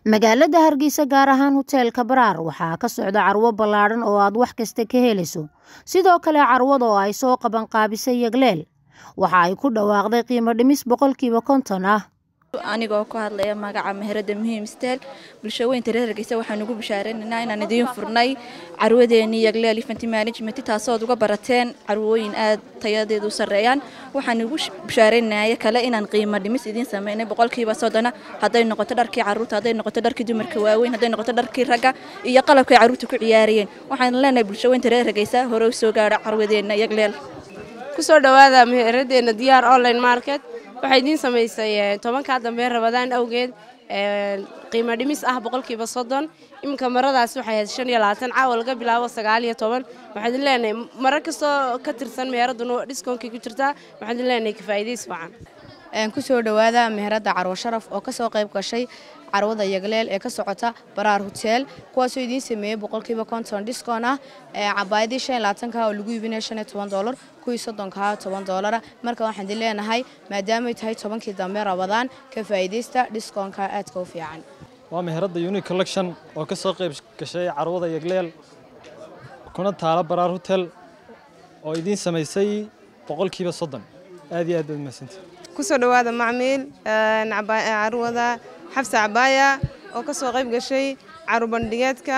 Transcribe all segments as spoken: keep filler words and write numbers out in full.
magaalada Hargeysa gaar ahaan hoteelka Baraar waxaa ka socda carwo ballaaran oo aad wax kasta ka helayso sidoo kale carwada oo ay soo qaban qaabisay Yagleel waxa ay ku dhawaaqday qiimo dhimis boqolkiiba konton ah anigoo ku hadlaya magaca meherada muhiim steel bulshooyinka reer Hargeysa waxaan ugu bishaareynaa inaan idin furnay carwadeeni Yagleel event management taasoo uga barateen carwooyin aad tayadeedu sareeyaan waxaan ugu bishaareynaa kale inaan qiimo dhimis idin sameeynay boqolkiiba soddon haday noqoto dharkii carruurta haday noqoto dharkii dumarka waaweyn haday noqoto dharkii ragga iyo qalabka carruurta ku ciyaariyeen waxaan leenahay bulshooyinka reer Hargeysa hore u soo gaara carwadeena Yagleel ku soo dhawaada meheradeena diyaar online market waxay idin sameysay tobanka dambe Ramadaan awgeed qiimo dhimis ah boqolkiiba soddon imka maradaas waxay ahayd shan iyo labaatan caawa laga bilaabo sagaal iyo toban waxaan leenahay marar kasto ka tirsan meheraduna discount-ki ku jirta waxaan leenahay ka faa'iideys fiican aan ku soo dhawaada meherada Carwo Sharaf oo ka soo qayb gashay carwada Yagleel ee ka socota Baraar Hotel kuwaas oo idin sameeyay boqolkiiba konton discount ah cabaayadii shan iyo labaatan ka oo lagu iibinayo shan iyo toban dollar kuwii soddon ka toban dollar marka waxaan dileenahay maadaama ay tahay tobankii dambe Ramadaan ka faa'iideysta discount-ka aad ka fiican waa meherada Unique Collection oo ka soo qayb gashay carwada Yagleel kuna taala Baraar Hotel oo idin sameysay boqolkiiba soddon aad iyo aad u mahadsantahay ku soo dhawaada macmiil carwada Xafsa Cabaaya oo ka soo qayb gashay carwo bandhigeedka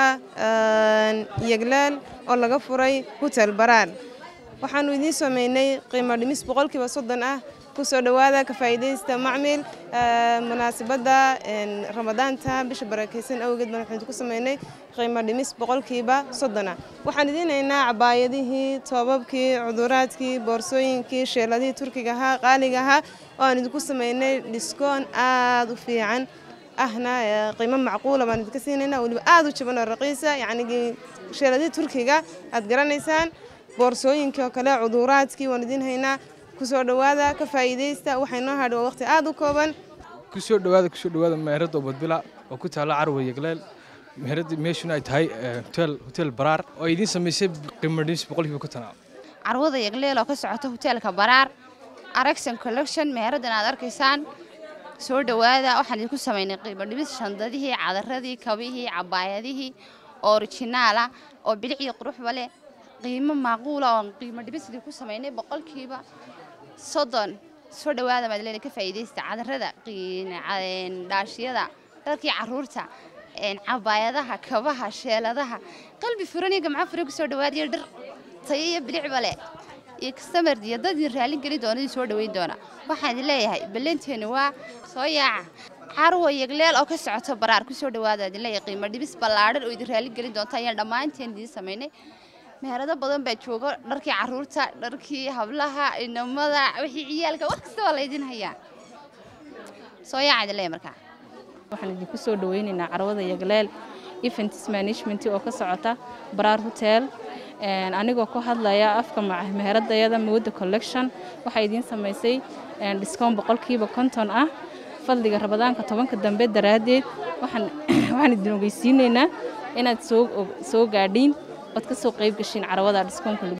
Yagleel oo laga furay Hotel Baraar waxaanu idin sameeynay qiimo dhimis boqolkiiba soddon ah ku soo dhawaada ka faa'iideysta macmiil munaasabada Ramadaanta bisha barakeysan awgeed baan waxaan ku sameeynay qiimo dhimis boqolkiiba soddon ah waxaan idinaynaa cabaayadihii toobabkii cuduraadkii boorsooyinkii sheeladii turkiga ahaa qaaliga ahaa oo aan idinku sameeynay discount aad u fiican ahna qiimo macquul ah baan idinka siinayna waliba aad u jaban oo raqiis ah yacni sheeladii turkiga aad garanaysaan boorsooyinkii kale cuduraadkii waan idin haynaa ku soo dhawaada ka faa'iideysta waxay noo hadhay waqti aad u kooban ku soo dhawaada ku soo dhawaada meherada Badbila oo ku taala carwo Yagleel meherada meeshuna ay tahay hotel hotel Baraar oo idin sameysay qiimo dhimis boqolkiiba konton ah carwada Yagleel oo ka socota hotelka Baraar Araxan Collection meheradan aad arkaysaan soo dhawaada waxaan idinku sameeynay qiimo dhimis shandadihii cadaradii kabihii cabaayadihii original ah oo bilic iyo qurux leh qiimo macquul ah oo qiimo dhimis idinku sameeynay boqolkiiba soddon soo dhawaada madaleena ka faa'iideysta cadarada qiin dhaashiyada dharkii carruurta een cabaayadaha kabaha sheeladaha qalbi furan iyo gamca furan ku soo dhawaadiyo dhar tayo bilic bale iyo customer iyo dad raalin gali doona soo dhaweyn doona waxaan leeyahay balanteena waa soo yaaca carwo Yagleel oo ka socota Baraar ku soo dhawaada leeyahay qiimo dhimis ballaaran oo idin raalin gali doonta ayaan dhamaanteen idin sameeynay meherada badan baa jooga dharkii carruurta dharkii hablaha inamada wixii ciyaalka wax kasta waa la idin hayaa soo yaacad leeyahay markaa waxaan idinku soo dhaweynaynaa carwada Yagleel event management oo ka socota Baraar Hotel een anigoo ku hadlaya afka meheradayada Mode Collection waxay idin sameysay een discount boqolkiiba konton ah fadliga Ramadaanka tobanka dambe daraadeed waxaan waxaan idin ogeysiinaynaa inaad soo soo gaadhiin oo ka soo qayb gashin carwada discount